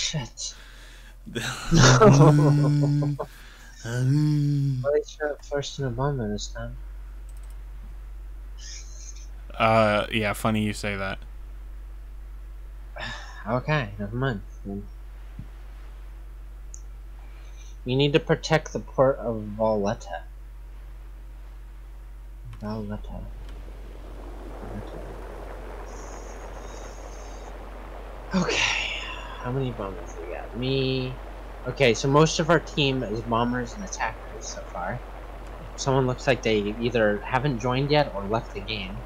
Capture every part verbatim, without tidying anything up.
shit. um, Well, um. they shot first in a bomber this time. Uh, yeah, funny you say that. Okay, never mind. You need to protect the port of Valletta. Valletta. Okay, how many bombers we got? Me. Okay, so most of our team is bombers and attackers so far. Someone looks like they either haven't joined yet or left the game.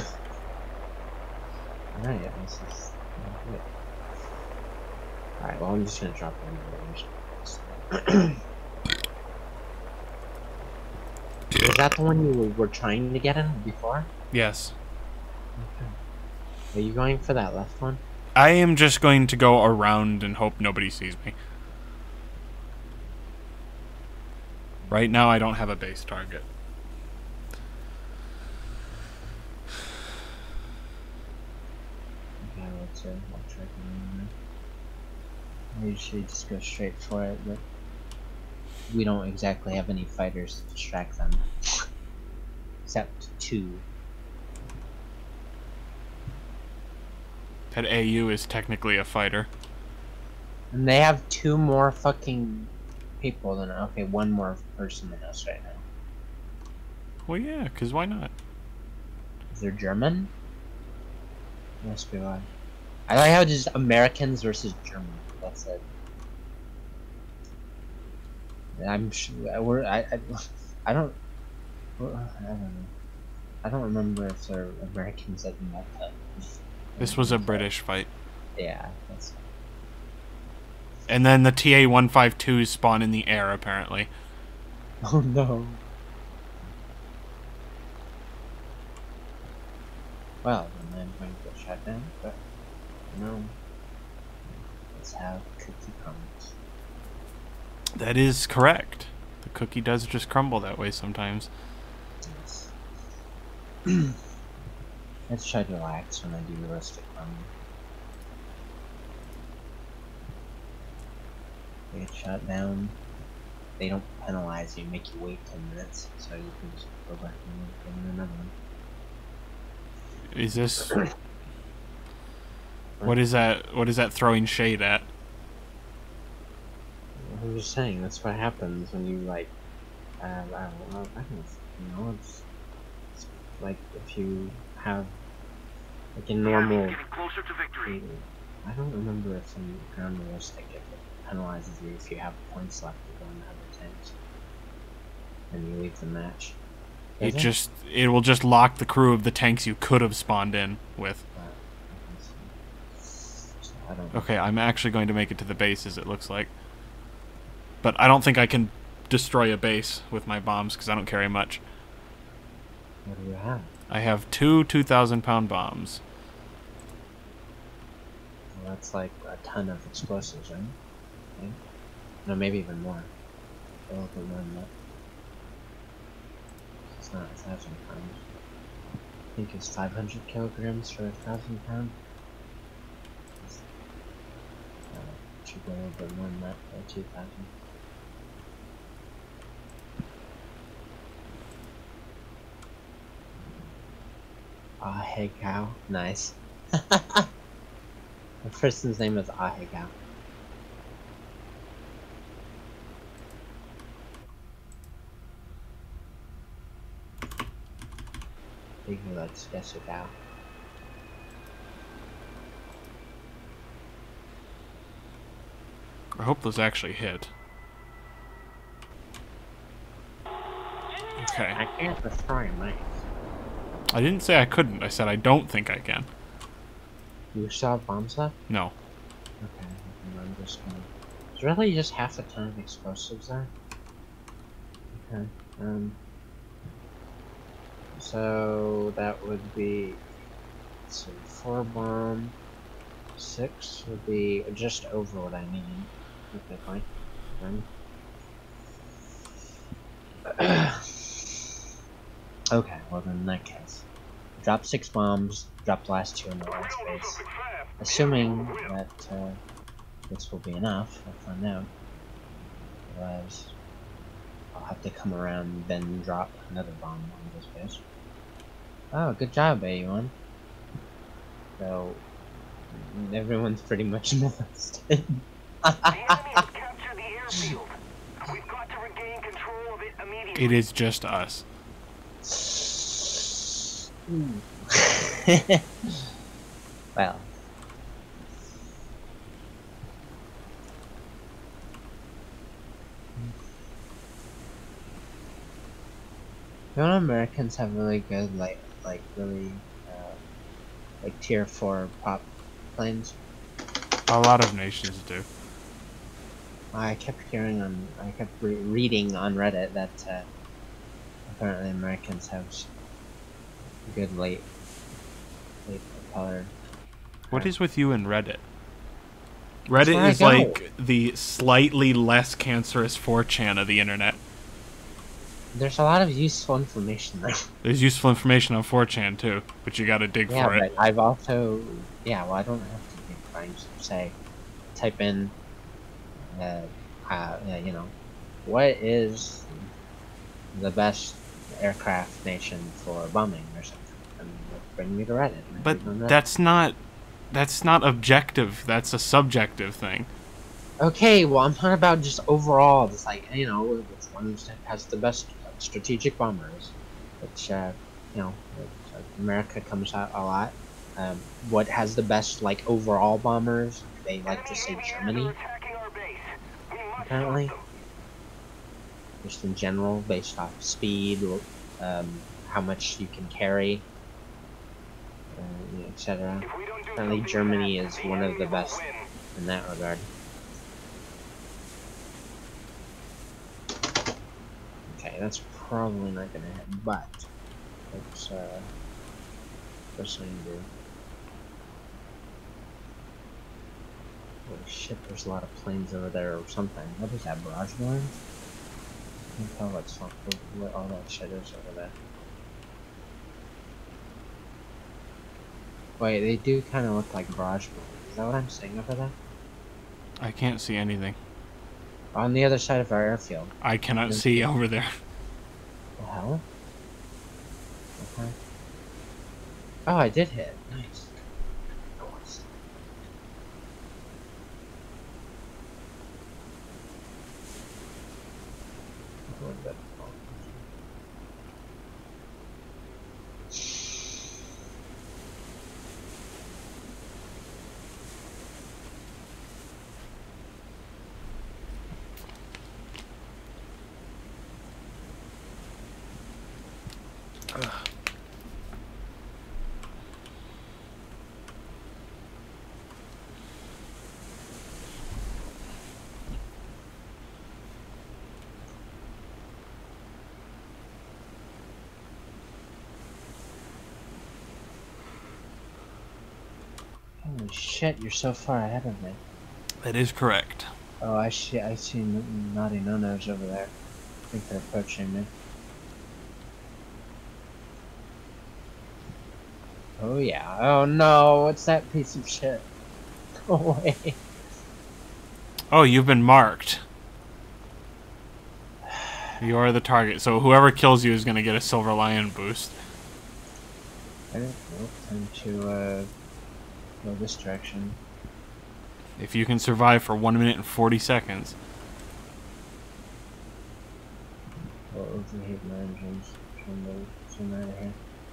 Alright, this is good. Alright, well, I'm just gonna drop in. Is that the one you were trying to get in before? Yes. Okay. Are you going for that left one? I am just going to go around and hope nobody sees me. Right now, I don't have a base target. Okay, let's uh, I'll try to. I usually just go straight for it, but we don't exactly have any fighters to distract them. Except two. That A U is technically a fighter. And they have two more fucking people than okay, one more person than us right now. Well, yeah, because why not? Is they're German? Must be why. I like how just Americans versus Germans. That's it. I'm sure we're I I, I don't I don't know. I don't remember if they're Americans at Malta. This was a British fight. Yeah, that's. And then the T A one fifty-twos spawn in the air, apparently. Oh no. Well, then I'm going to get shot down, but no. Let's have cookie crumbs. That is correct. The cookie does just crumble that way sometimes. Yes. Let's try to relax when I do roasted crumb. They get shot down. They don't penalize you, make you wait ten minutes, so you can just go back and get another one. Is this... What is that? What is that throwing shade at? I'm just saying, that's what happens when you, like, uh, I don't know, I don't you know, it's, it's like if you have, like, a normal, I don't remember if in ground realistic if it penalizes you if you have points left to go in other tanks, and you leave the match. It just, it will just lock the crew of the tanks you could have spawned in with. I don't Okay, I'm actually going to make it to the bases, it looks like. But I don't think I can destroy a base with my bombs, because I don't carry much. What do you have? I have two two thousand pound bombs. Well, that's like a ton of explosives, right? Okay. No, maybe even more. A little bit more than that. It's not a thousand pounds. I think it's five hundred kilograms for a thousand pound. Uh, should be a little bit more than that for two thousand. Ah, hey cow. Nice. The person's name is Ah, hey cow. I think he likes Jessica. I hope those actually hit. Okay. I can't destroy mine. I didn't say I couldn't, I said I don't think I can. You still have bombs left? No. Okay, I'm just gonna... There's really just half a ton of explosives there. Okay, um... so that would be... So four bomb... Six would be just over what I need. Okay, fine. Fine. Okay, well then in that case, drop six bombs, drop the last two in the last base. Assuming that, uh, this will be enough. I'll find out. Otherwise, I'll have to come around and then drop another bomb on this base. Oh, good job, A one. So, everyone's pretty much missed. The enemy has captured the airfield. We've got to regain control of it immediately. It is just us. Well. You know, Americans have really good, like, like really, uh, like tier four pop planes. A lot of nations do. I kept hearing on, I kept re reading on Reddit that uh, apparently Americans have good late, late propeller. What is with you and Reddit? Reddit where I is go. like the slightly less cancerous four chan of the internet. There's a lot of useful information there. There's useful information on four chan too, but you gotta dig Yeah, for but it. I've also, yeah, well, I don't have to dig for it. I just say, type in, uh, uh, yeah, you know, what is the best aircraft nation for bombing or something, and it'll bring me to Reddit. and I But dig on Reddit. that's not that's not objective. That's a subjective thing. Okay, well, I'm talking about just overall, just like, you know, which one has the best strategic bombers, which, uh, you know, which, uh, America comes out a lot. Um, what has the best, like, overall bombers? They like to say Germany, apparently. Just in general, based off speed, um, how much you can carry, uh, et cetera. Apparently Germany is one of the best in that regard. Okay, that's probably not gonna hit, but let's uh first thing to do. Holy shit, there's a lot of planes over there or something. What is that, barrage line? I can't tell what's what, what all that shit is over there. Wait, they do kind of look like barrage mines. Is that what I'm seeing over there? I can't see anything. On the other side of our airfield. I cannot There's- see over there. The hell? Okay. Oh, I did hit. Nice. Nice. A little bit. Holy shit, you're so far ahead of me. That is correct. Oh, I see, I see n- naughty no-nos over there. I think they're approaching me. Oh yeah. Oh no, what's that piece of shit? Go away. Oh, you've been marked. You are the target, so whoever kills you is going to get a Silver Lion boost. I don't know. Time to uh, go this direction. If you can survive for one minute and forty seconds. I'll overheat my engines. Trying to zoom out of here.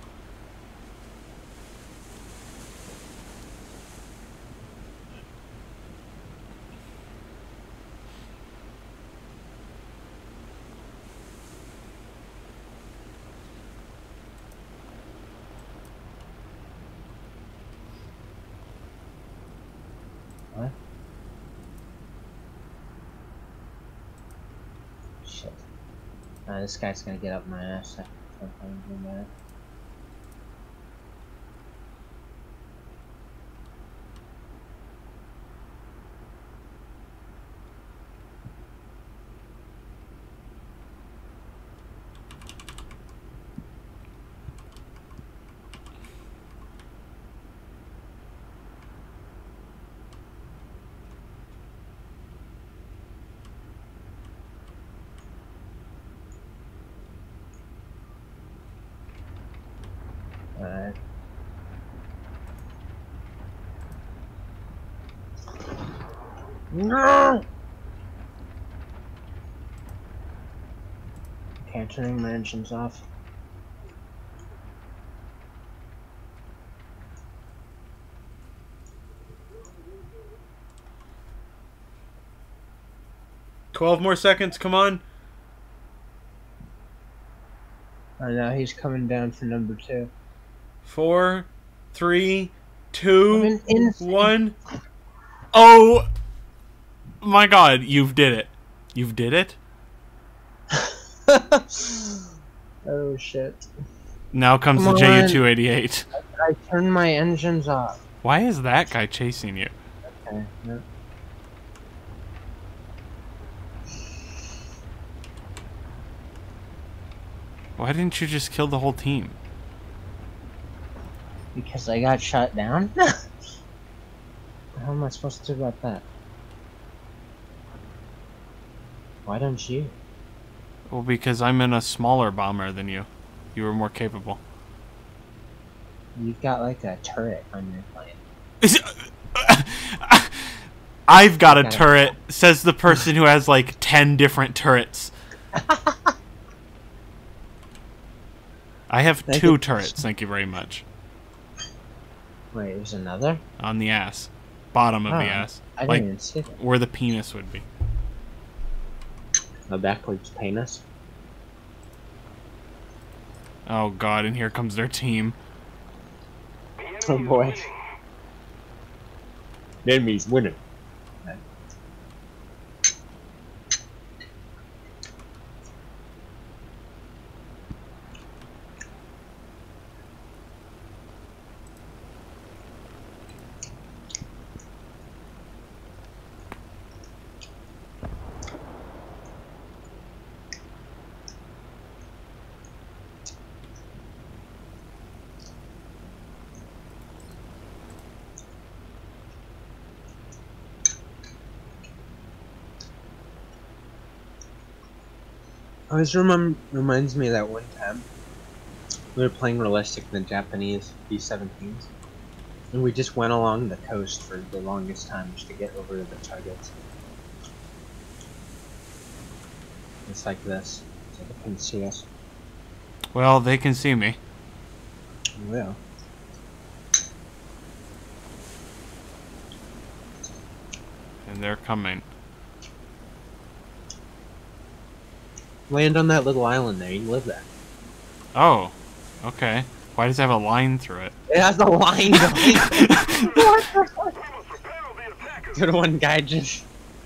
What? Shit. Uh, this guy's gonna get up my ass. Something about it. Alright. No! Okay, turning my engines off. Twelve more seconds, come on. Oh no, he's coming down for number two. Four, three, two, In, in, one. Oh my god, you've did it. You've did it? Oh shit. Now comes Come the J U on. two eighty-eight. I turned my engines off. Why is that guy chasing you? Okay, no. Why didn't you just kill the whole team? Because I got shot down? How am I supposed to do about that? Why don't you? Well, because I'm in a smaller bomber than you. You were more capable. You've got like a turret on your plane. I've got a turret, says the person who has like ten different turrets. I have Thank two you. turrets, thank you very much. Wait, there's another? On the ass. Bottom of Oh, the ass. I didn't Like, even see it. where the penis would be. A backwards penis? Oh god, and here comes their team. Oh boy. The enemy's winning. Always remem reminds me of that one time we were playing realistic in the Japanese B seventeens, and we just went along the coast for the longest time just to get over to the targets. It's like this, so they can see us. Well, they can see me. Yeah. And they're coming. Land on that little island there, you can live there. Oh, okay. Why does it have a line through it? It has a line going. What the fuck? Good one, guy just...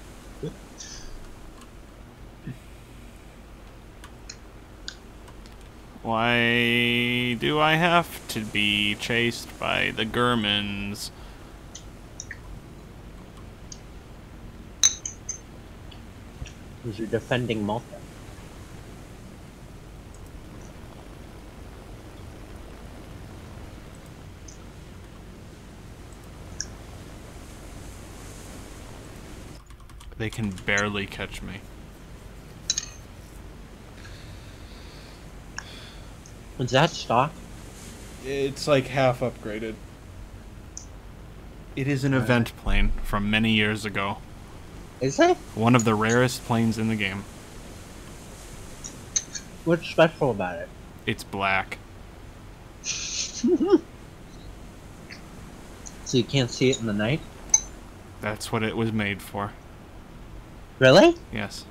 Why do I have to be chased by the Germans? Because you're defending Malta. They can barely catch me. Was that stock? It's like half upgraded. It is an event plane from many years ago. Is it? One of the rarest planes in the game. What's special about it? It's black. So you can't see it in the night? That's what it was made for. Really? Yes.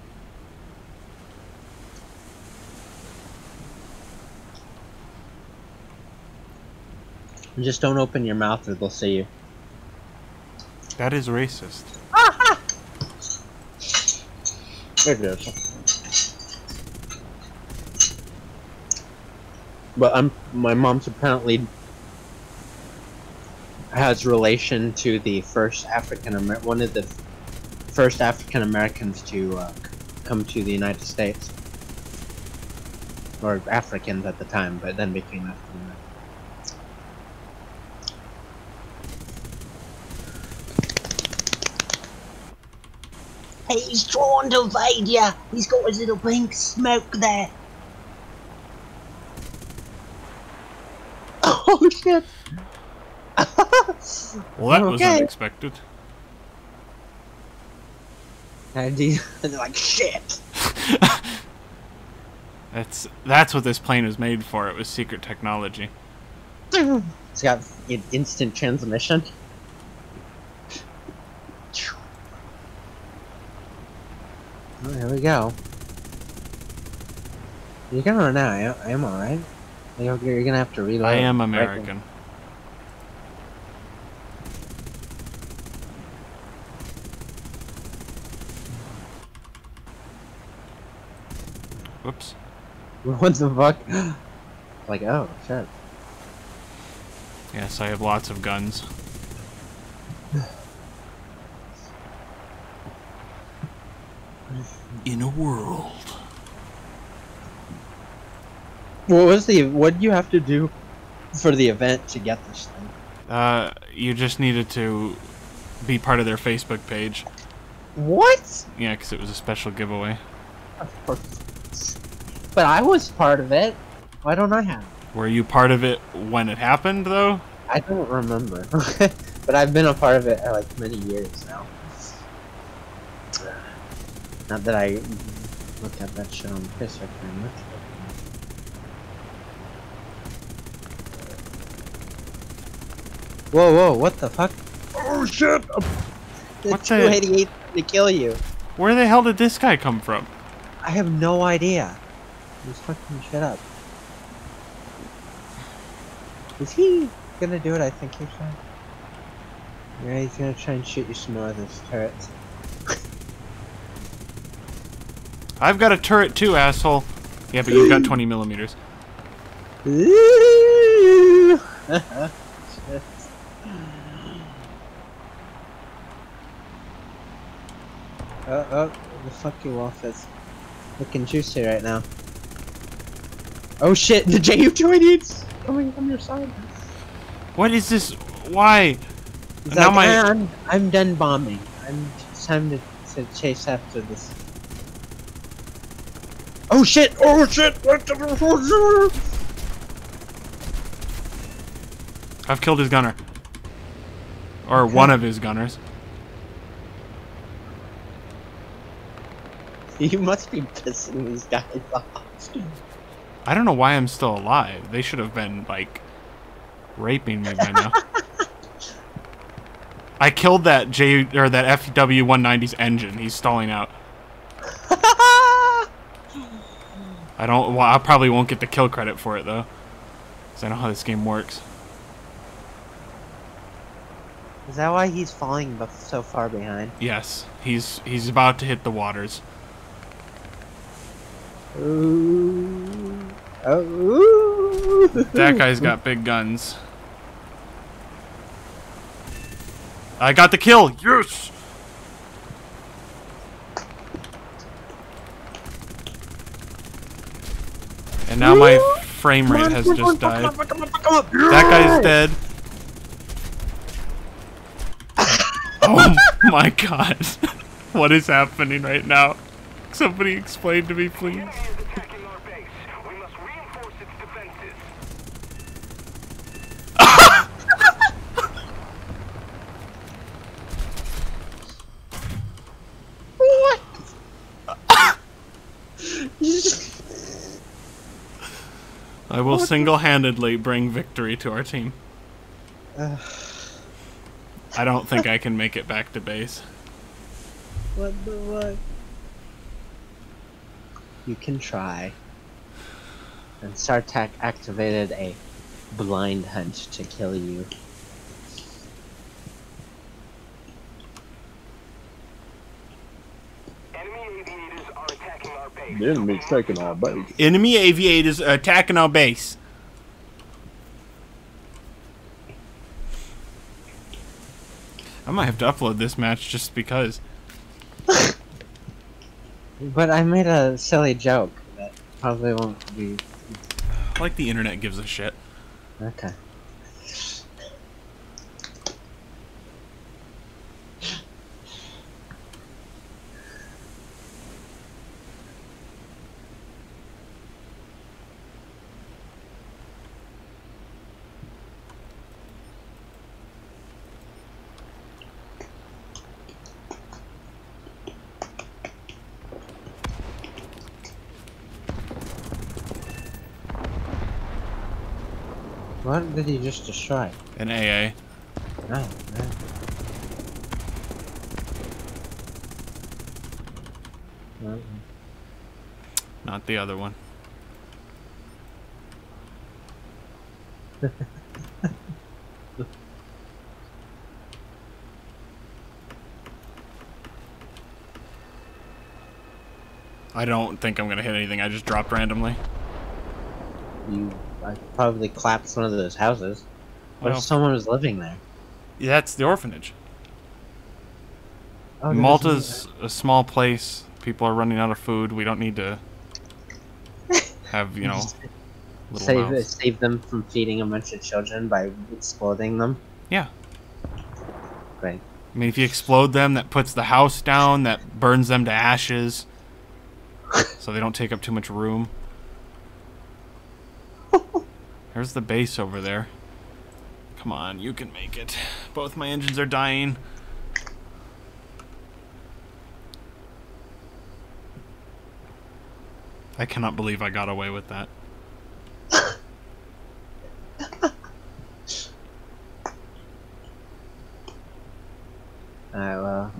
And just don't open your mouth or they'll see you. That is racist. It is. But I'm, my mom's apparently has relation to the first African Amer one of the first African Americans to uh, come to the United States, or Africans at the time, but then became African American. He's trying to evade you. He's got his little pink smoke there. Oh shit! Well, that was Okay. unexpected. And he's like, shit! That's that's what this plane was made for. It was secret technology. It's got in- instant transmission. Oh, here we go. You're gonna run out. I, I am alright. You're, you're gonna have to reload. I am right American. Whoops. then. What the fuck? Like, oh, shit. Yes, I have lots of guns. In a world. What was the? What did you have to do for the event to get this thing? Uh, you just needed to be part of their Facebook page. What? Yeah, because it was a special giveaway. Of course. But I was part of it. Why don't I have it? Were you part of it when it happened, though? I don't remember. But I've been a part of it for like many years now. Not that I look at that shit on Facebook very much. Whoa, whoa, what the fuck? Oh shit! The What the- two eighty-eight to kill you. Where the hell did this guy come from? I have no idea. Just fucking shut up. Is he gonna do what I think he's trying? Yeah, he's gonna try and shoot you some more of those turrets. I've got a turret too, asshole. Yeah, but you've got twenty millimeters. Ooh. Oh, oh, the fucking wolf is looking juicy right now. Oh shit, the J U two eighty-eight's coming from your side. What is this? Why? He's Now like, my- "Ah, I'm, I'm done bombing. I'm, it's time to, to chase after this. Oh shit! Oh shit! I've killed his gunner. Or Okay. one of his gunners. You must be pissing these guys off. I don't know why I'm still alive. They should have been, like, raping me by now. I killed that J or that F W one ninety's engine. He's stalling out. I don't. Well, I probably won't get the kill credit for it though, because I know how this game works. Is that why he's falling bef- so far behind? Yes, he's he's about to hit the waters. Ooh. Oh, ooh. That guy's got big guns. I got the kill. Yes. And now my frame rate has just died. That guy's dead. Oh my god. What is happening right now? Somebody explain to me, please. The enemy is attacking our base. We must reinforce its defenses. What? I will single-handedly bring victory to our team. Uh, I don't think I can make it back to base. what the what? You can try. And Sartak activated a blind hunt to kill you. Enemy aviators are attacking our base. The enemy's taking our base. Enemy aviators are attacking our base. I might have to upload this match just because. But I made a silly joke that probably won't be Like the internet gives a shit. okay. What did he just destroy? An A A. Oh, man. Uh-uh. Not the other one. I don't think I'm gonna hit anything. I just dropped randomly. You I probably collapsed one of those houses. What Well, if someone was living there? yeah, that's the orphanage. Oh, there's Malta's a small place. People are running out of food. We don't need to have, you know, little save mouths. save them from feeding a bunch of children by exploding them. Yeah. Great. I mean, if you explode them, that puts the house down, that burns them to ashes, so they don't take up too much room. There's the base over there. Come on, you can make it. Both my engines are dying. I cannot believe I got away with that. Alright, well.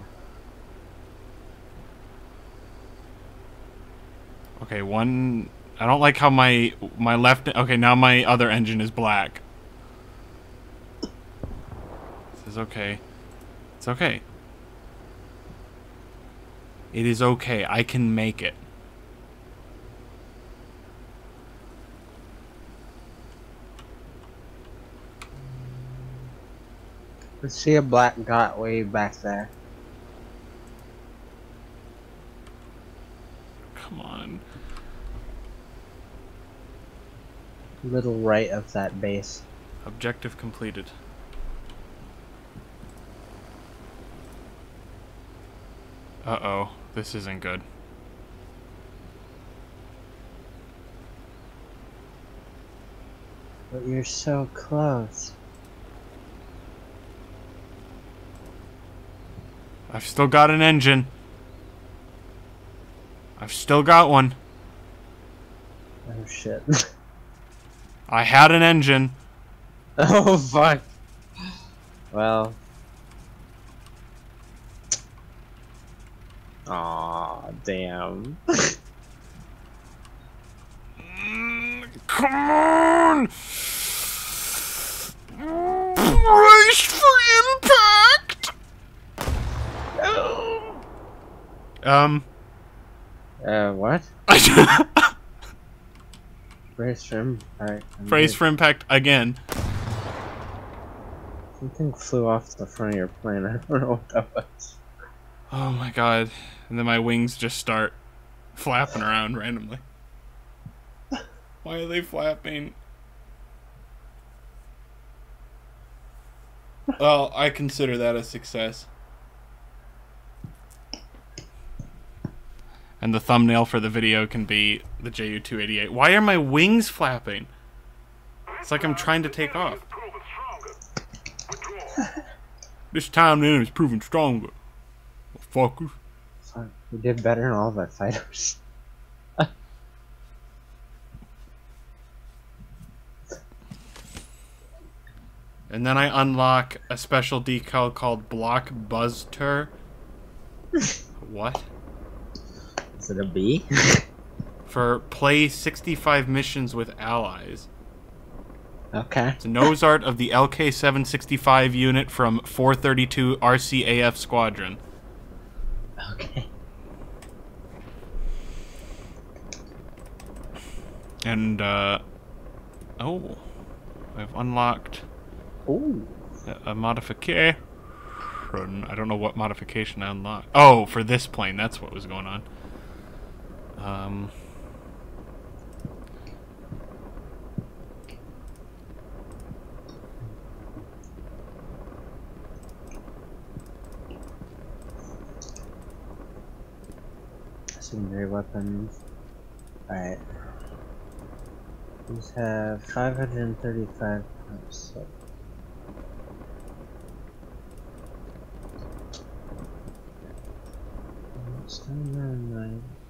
Okay, one... I don't like how my my left... Okay, now my other engine is black. This is okay. It's okay. It is okay. I can make it. Let's see a black dot way back there. Come on. Little right of that base. Objective completed. Uh-oh. This isn't good. But you're so close. I've still got an engine. I've still got one. Oh shit. I had an engine. Oh fuck. Well. Aw, damn. Mm, come on! Brace for impact! Um. Uh, what? Brace for impact. Brace for impact again. Something flew off the front of your plane. I don't know what that was. Oh my god. And then my wings just start flapping around randomly. Why are they flapping? Well, I consider that a success. And the thumbnail for the video can be the J U two eighty-eight. Why are my wings flapping? It's like I'm trying to take off. This time the enemy's proving stronger. Fuckers. Fuck, we did better than all of our fighters. And then I unlock a special decal called Blockbuster. What? Is it a B? For play sixty-five missions with allies. Okay. It's a nose art of the L K seven sixty-five unit from four thirty-two R C A F Squadron. Okay. And, uh... oh. I've unlocked... Ooh. A, a modification. I don't know what modification I unlocked. Oh, for this plane. That's what was going on. Um... Secondary weapons. Alright. These have five hundred thirty-five pounds. So. It's not nine.